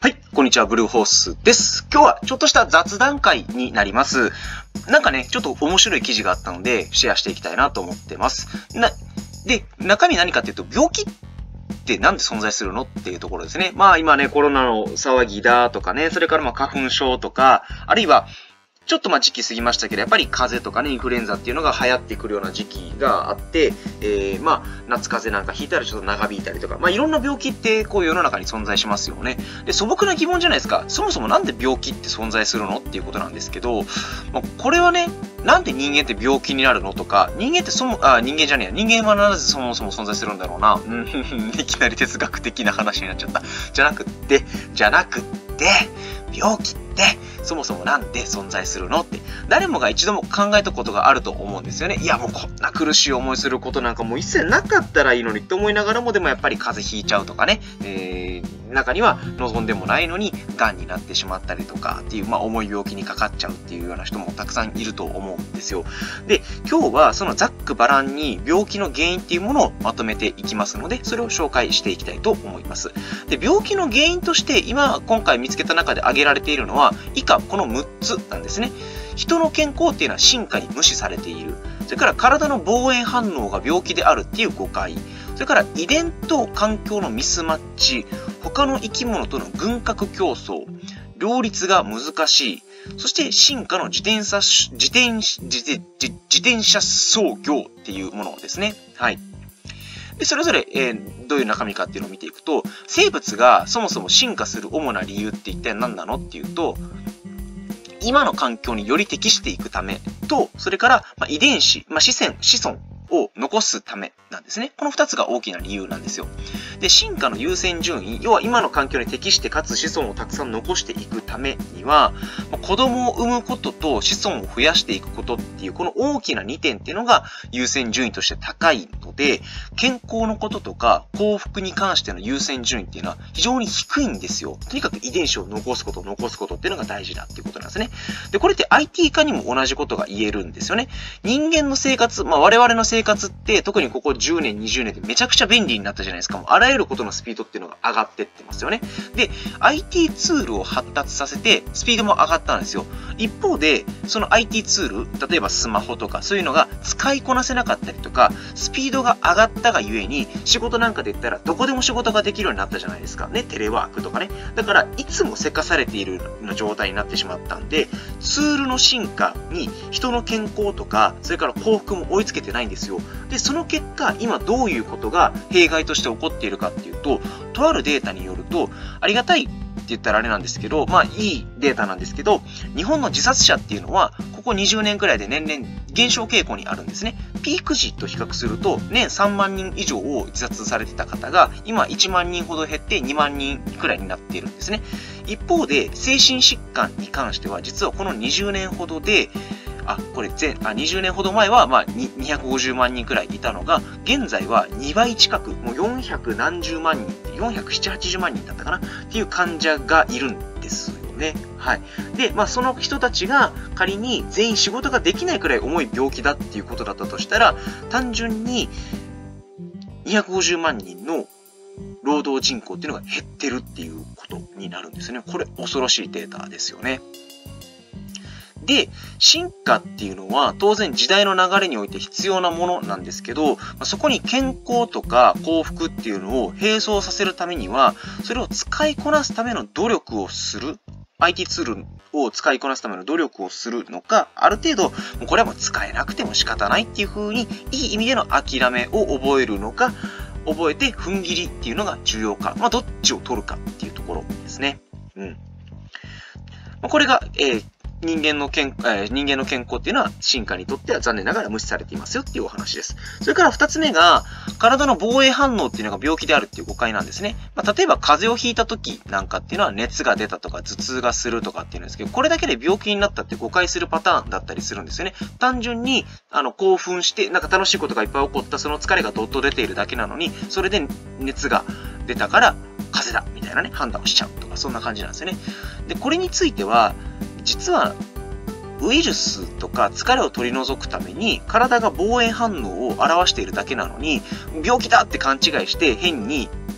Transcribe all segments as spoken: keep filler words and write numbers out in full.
はい、こんにちは、ブルーホースです。今日はちょっとした雑談会になります。なんかね、ちょっと面白い記事があったので、シェアしていきたいなと思ってます。な、で、中身何かっていうと、病気ってなんで存在するのっていうところですね。まあ今ね、コロナの騒ぎだとかね、それからまあ花粉症とか、あるいは、ちょっとまあ時期過ぎましたけど、やっぱり風邪とかね、インフルエンザっていうのが流行ってくるような時期があって、えー、まあ、夏風邪なんかひいたらちょっと長引いたりとか、まあいろんな病気ってこう世の中に存在しますよね。で、素朴な疑問じゃないですか。そもそもなんで病気って存在するのっていうことなんですけど、まあ、これはね、なんで人間って病気になるのとか、人間ってそも、あ、人間じゃねえや。人間はなぜそもそも存在するんだろうな。うん、いきなり哲学的な話になっちゃった。じゃなくって、じゃなくって、病気ってそもそもなんで存在するのって誰もが一度も考えたことがあると思うんですよね。いやもうこんな苦しい思いすることなんかもう一切なかったらいいのにって思いながらもでもやっぱり風邪ひいちゃうとかね、えー、中には望んでもないのに癌になってしまったりとかっていうまあ重い病気にかかっちゃうっていうような人もたくさんいると思うんですよ。で、今日はそのざっくばらんに病気の原因っていうものをまとめていきますので、それを紹介していきたいと思います。で、病気の原因として今今回見つけた中で挙げられているのは以下このむっつなんですね。人の健康っていうのは進化に無視されている。それから体の防衛反応が病気であるっていう誤解。それから遺伝と環境のミスマッチ。他の生き物との軍拡競争。両立が難しい。そして進化の自転車、自転、自転、自転車操業っていうものですね。はい。で、それぞれ、えー、どういう中身かっていうのを見ていくと、生物がそもそも進化する主な理由って一体何なのっていうと、今の環境により適していくためと、それから、まあ、遺伝子、まあ、子孫、子孫を残すためなんですね。この二つが大きな理由なんですよ。で、進化の優先順位、要は今の環境に適してかつ子孫をたくさん残していくためには、まあ、子供を産むことと子孫を増やしていくことっていうこの大きなにてんっていうのが優先順位として高いので、健康のこととか幸福に関しての優先順位っていうのは非常に低いんですよ。とにかく遺伝子を残すこと、残すことっていうのが大事だっていうことなんですね。で、これって アイティー 化にも同じことが言えるんですよね。人間の生活、まあ我々の生活って特にここじゅうねん、にじゅうねんでめちゃくちゃ便利になったじゃないですか。もうあらゆることのスピードっていうのが上がってってますよね。で、アイティー ツールを発達させてスピードも上がったんですよ。一方で、その アイティー ツール、例えばスマホとかそういうのが使いこなせなかったりとか、スピードが上がったがゆえに仕事なんかで言ったらどこでも仕事ができるようになったじゃないですか。ね、テレワークとかね。だから、いつもせかされているような状態になってしまったんで、ツールの進化に人の健康とか、それから幸福も追いつけてないんですよ。で、その結果、今どういうことが弊害として起こっているかっていうと、とあるデータによると、ありがたいって言ったらあれなんですけど、まあいいデータなんですけど、日本の自殺者っていうのは、ここにじゅうねんくらいで年々減少傾向にあるんですね。ピーク時と比較すると、年さんまんにん以上を自殺されてた方が、今いちまんにんほど減ってにまんにんくらいになっているんですね。一方で、精神疾患に関しては、実はこのにじゅうねんほどで、あ、これ前、あ、にじゅうねんほど前は、まあ、にひゃくごじゅうまんにんくらいいたのが、現在はにばい近く、もうよんひゃくなんじゅうまんにん、よんひゃくななじゅう、はちじゅうまんにんだったかなっていう患者がいるんですよね。はい。で、まあ、その人たちが仮に全員仕事ができないくらい重い病気だっていうことだったとしたら、単純ににひゃくごじゅうまんにんの労働人口っていうのが減ってるっていうことになるんですね。これ恐ろしいデータですよね。で、進化っていうのは当然時代の流れにおいて必要なものなんですけど、そこに健康とか幸福っていうのを並走させるためには、それを使いこなすための努力をする。アイティー ツールを使いこなすための努力をするのか、ある程度、もうこれはもう使えなくても仕方ないっていう風に、いい意味での諦めを覚えるのか、覚えて踏ん切りっていうのが重要か、まあどっちを取るかっていうところですね。うん。これが、えー人間の健、えー、人間の健康っていうのは進化にとっては残念ながら無視されていますよっていうお話です。それから二つ目が、体の防衛反応っていうのが病気であるっていう誤解なんですね。まあ、例えば風邪をひいた時なんかっていうのは熱が出たとか頭痛がするとかっていうんですけど、これだけで病気になったって誤解するパターンだったりするんですよね。単純に、あの、興奮して、なんか楽しいことがいっぱい起こった、その疲れがどっと出ているだけなのに、それで熱が出たから風邪だみたいなね、判断をしちゃうとか、そんな感じなんですよね。で、これについては、実は、ウイルスとか疲れを取り除くために体が防衛反応を表しているだけなのに、病気だって勘違いして変に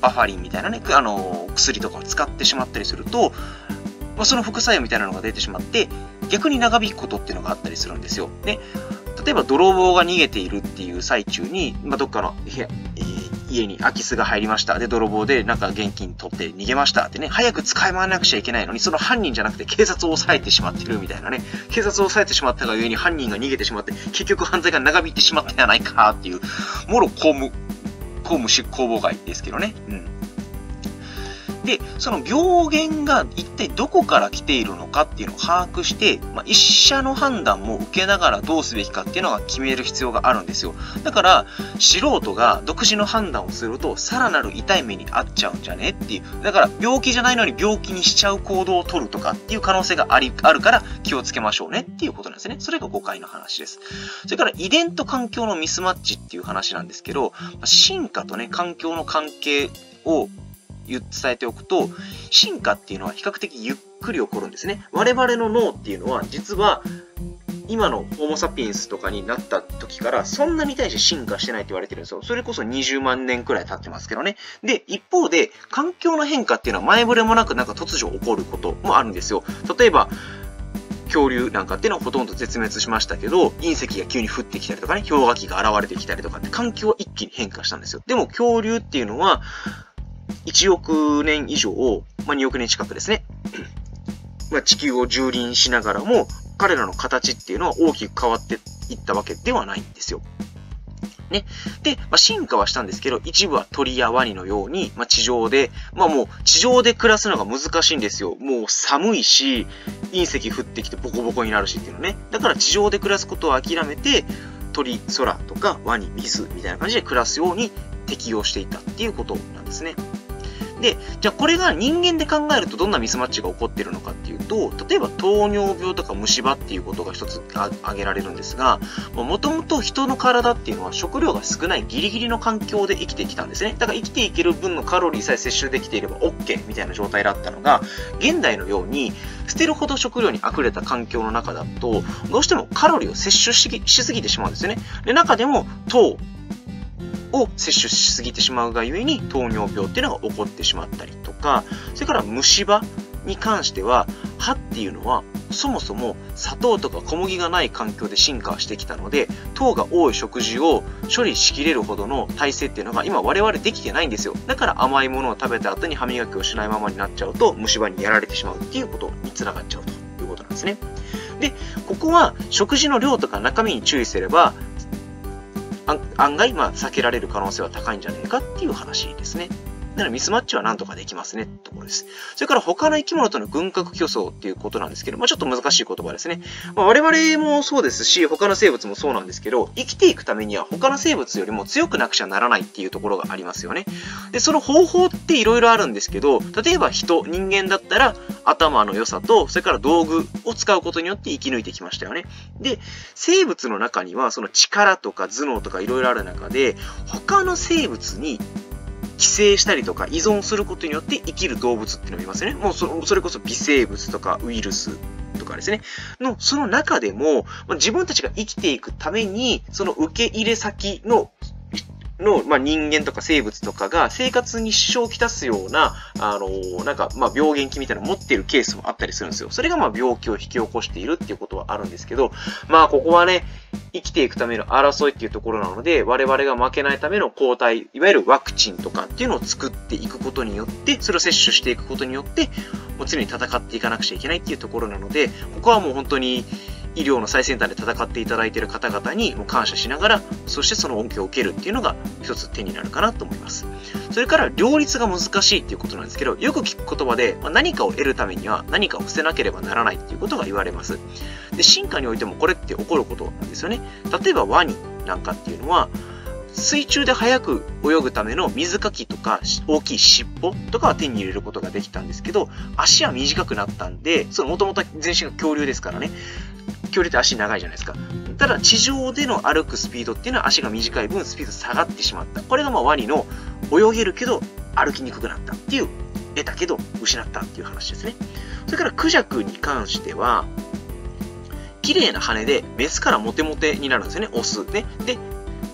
バファリンみたいなね、あの、薬とかを使ってしまったりすると、まあ、その副作用みたいなのが出てしまって、逆に長引くことっていうのがあったりするんですよ。で、例えば泥棒が逃げているっていう最中に、まあ、どっかの部屋、えー家に空き巣が入りました。で、泥棒でなんか現金取って逃げましたってね、早く使い回らなくちゃいけないのに、その犯人じゃなくて警察を抑えてしまってるみたいなね、警察を抑えてしまったがゆえに犯人が逃げてしまって、結局犯罪が長引いてしまったんじゃないかっていう、もろ公務、公務執行妨害ですけどね。うん。で、その病原が一体どこから来ているのかっていうのを把握して、まあ、医者の判断も受けながらどうすべきかっていうのが決める必要があるんですよ。だから、素人が独自の判断をすると、さらなる痛い目に遭っちゃうんじゃねっていう。だから、病気じゃないのに病気にしちゃう行動を取るとかっていう可能性があり、あるから気をつけましょうねっていうことなんですね。それが誤解の話です。それから、遺伝と環境のミスマッチっていう話なんですけど、進化とね、環境の関係を伝えておくと、進化っていうのは比較的ゆっくり起こるんですね。我々の脳っていうのは、実は、今のホモ・サピエンスとかになった時から、そんなに対して進化してないって言われてるんですよ。それこそにじゅうまんねんくらい経ってますけどね。で、一方で、環境の変化っていうのは前触れもなくなんか突如起こることもあるんですよ。例えば、恐竜なんかっていうのはほとんど絶滅しましたけど、隕石が急に降ってきたりとかね、氷河期が現れてきたりとかって環境は一気に変化したんですよ。でも恐竜っていうのは、いちおくねん以上、まあ、におくねん近くですね。まあ、地球を蹂躙しながらも、彼らの形っていうのは大きく変わっていったわけではないんですよ。ね。で、まあ、進化はしたんですけど、一部は鳥やワニのように、まあ、地上で、まあもう地上で暮らすのが難しいんですよ。もう寒いし、隕石降ってきてボコボコになるしっていうのね。だから地上で暮らすことを諦めて、鳥、空とかワニ、水みたいな感じで暮らすように適用していたっていうことなんですね。で、じゃあこれが人間で考えるとどんなミスマッチが起こっているのかっていうと、例えば糖尿病とか虫歯っていうことが一つ挙げられるんですが、もともと人の体っていうのは食料が少ないギリギリの環境で生きてきたんですね。だから生きていける分のカロリーさえ摂取できていれば OK みたいな状態だったのが、現代のように捨てるほど食料に溢れた環境の中だと、どうしてもカロリーを摂取ししすぎてしまうんですよね。で、中でも糖、を摂取しすぎてしまうがゆえに糖尿病っていうのが起こってしまったりとか、それから虫歯に関しては、歯っていうのはそもそも砂糖とか小麦がない環境で進化してきたので、糖が多い食事を処理しきれるほどの体制っていうのが今我々できてないんですよ。だから甘いものを食べた後に歯磨きをしないままになっちゃうと虫歯にやられてしまうっていうことにつながっちゃうということなんですね。で、ここは食事の量とか中身に注意すれば案外、まあ、避けられる可能性は高いんじゃないかっていう話ですね。だからミスマッチはなんとかできますねってところです。それから他の生き物との群獲競争っていうことなんですけど、まあちょっと難しい言葉ですね。まあ、我々もそうですし、他の生物もそうなんですけど、生きていくためには他の生物よりも強くなくちゃならないっていうところがありますよね。で、その方法っていろいろあるんですけど、例えば人、人間だったら頭の良さと、それから道具を使うことによって生き抜いてきましたよね。で、生物の中にはその力とか頭脳とかいろいろある中で、他の生物に寄生したりとか依存することによって生きる動物っていうのがいますね。もうそ、それこそ微生物とかウイルスとかですね。の、その中でも、自分たちが生きていくために、その受け入れ先のの、まあ、人間とか生物とかが生活に支障をきたすような、あのー、なんか、まあ、病原菌みたいなのを持っているケースもあったりするんですよ。それが、まあ、病気を引き起こしているっていうことはあるんですけど、まあ、ここはね、生きていくための争いっていうところなので、我々が負けないための抗体、いわゆるワクチンとかっていうのを作っていくことによって、それを摂取していくことによって、もう常に戦っていかなくちゃいけないっていうところなので、ここはもう本当に、医療の最先端で戦っていただいている方々にも感謝しながら、そしてその恩恵を受けるっていうのが一つ手になるかなと思います。それから両立が難しいっていうことなんですけど、よく聞く言葉で何かを得るためには何かを捨てなければならないっていうことが言われます。で、進化においてもこれって起こることなんですよね。例えばワニなんかっていうのは、水中で速く泳ぐための水かきとか大きい尻尾とかは手に入れることができたんですけど、足は短くなったんで、その元々全身が恐竜ですからね。恐竜って足長いじゃないですか。ただ地上での歩くスピードっていうのは足が短い分スピード下がってしまった。これがまあワニの泳げるけど歩きにくくなったっていう、得たけど失ったっていう話ですね。それからクジャクに関しては、綺麗な羽でメスからモテモテになるんですよね、オスね。で、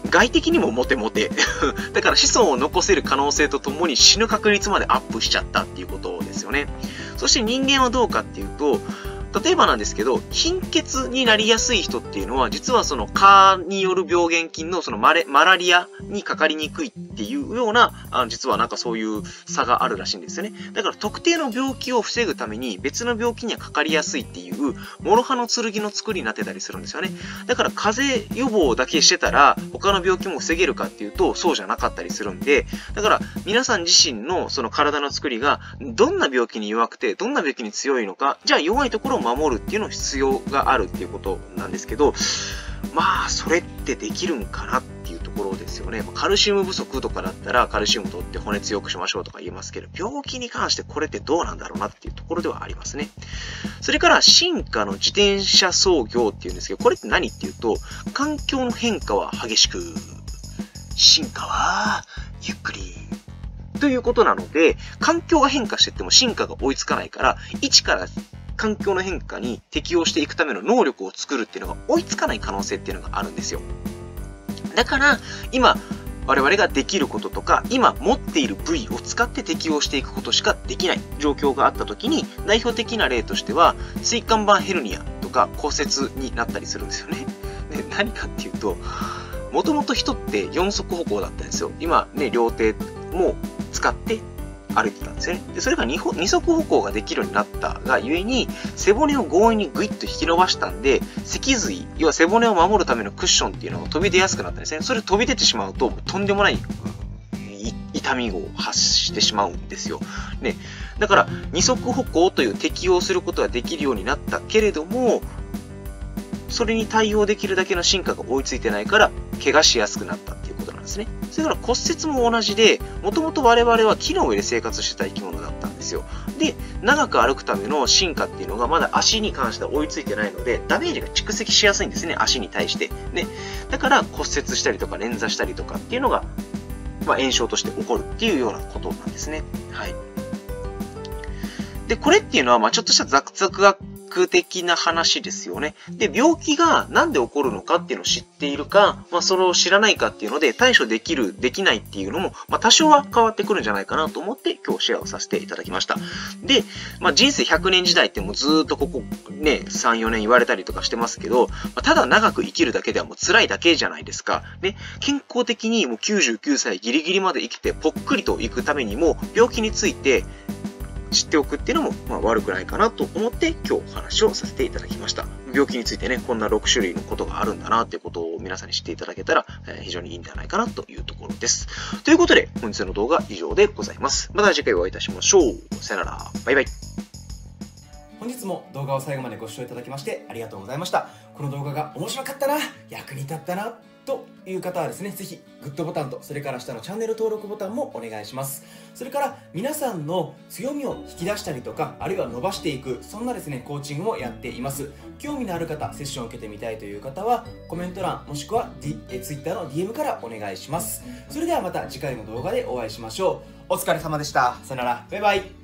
外的にもモテモテ。だから子孫を残せる可能性とともに死ぬ確率までアップしちゃったっていうことですよね。そして人間はどうかっていうと、例えばなんですけど、貧血になりやすい人っていうのは、実はその蚊による病原菌のそのマレ、マラリアにかかりにくいっていうような、あ実はなんかそういう差があるらしいんですよね。だから特定の病気を防ぐために別の病気にはかかりやすいっていう、諸刃の剣の作りになってたりするんですよね。だから風邪予防だけしてたら、他の病気も防げるかっていうと、そうじゃなかったりするんで、だから皆さん自身のその体の作りが、どんな病気に弱くて、どんな病気に強いのか、じゃあ弱いところを守るっていうの必要があるっていうことなんですけど、まあそれってできるんかなっていうところですよね。カルシウム不足とかだったらカルシウム取って骨強くしましょうとか言いますけど、病気に関してこれってどうなんだろうなっていうところではありますね。それから進化の自転車操業っていうんですけど、これって何っていうと、環境の変化は激しく、進化はゆっくりということなので、環境が変化していっても進化が追いつかないから、一から環境の変化に適応していくための能力を作るっていうのが追いつかない可能性っていうのがあるんですよ。だから、今、我々ができることとか、今持っている部位を使って適応していくことしかできない状況があったときに、代表的な例としては、椎間板ヘルニアとか骨折になったりするんですよね。で、何かっていうと、もともと人って四足歩行だったんですよ。今ね、両手も使って歩いてたんですよね。で、それが 二, 二足歩行ができるようになったがゆえに、背骨を強引にグイッと引き伸ばしたんで、脊髄、要は背骨を守るためのクッションっていうのが飛び出やすくなったんですね。それ飛び出てしまうと、とんでもない痛みを発してしまうんですよ。ね。だから、二足歩行という適応することができるようになったけれども、それに対応できるだけの進化が追いついてないから、怪我しやすくなったっていうことなんですね。それから骨折も同じで、もともと我々は木の上で生活してた生き物だったんですよ。で、長く歩くための進化っていうのがまだ足に関しては追いついてないので、ダメージが蓄積しやすいんですね、足に対して。ね。だから骨折したりとか捻挫したりとかっていうのが、まあ、炎症として起こるっていうようなことなんですね。はい。で、これっていうのは、まあ、ちょっとした雑学的な話ですよね。で、病気がなんで起こるのかっていうのを知っているか、まあ、それを知らないかっていうので、対処できる、できないっていうのも、まあ、多少は変わってくるんじゃないかなと思って、今日シェアをさせていただきました。で、まあ、人生ひゃくねん時代ってもうずーっとここね、さん、よねん言われたりとかしてますけど、まあ、ただ長く生きるだけではもう辛いだけじゃないですか。で、健康的にもうきゅうじゅうきゅうさいギリギリまで生きてぽっくりと行くためにも、病気について、知っておくっていうのも、まあ、悪くないかなと思って今日お話をさせていただきました。病気についてね、こんなろく種類のことがあるんだなっていうことを皆さんに知っていただけたら、えー、非常にいいんではないかなというところです。ということで、本日の動画は以上でございます。また次回お会いいたしましょう。さよなら。バイバイ。 本日も動画を最後までご視聴いただきましてありがとうございました。この動画が面白かったな、役に立ったな、という方はですね、ぜひグッドボタンと、それから下のチャンネル登録ボタンもお願いします。それから皆さんの強みを引き出したりとか、あるいは伸ばしていく、そんなですね、コーチングもやっています。興味のある方、セッションを受けてみたいという方は、コメント欄もしくは、D、え Twitter の ディーエム からお願いします。それではまた次回の動画でお会いしましょう。お疲れ様でした。さよなら。バイバイ。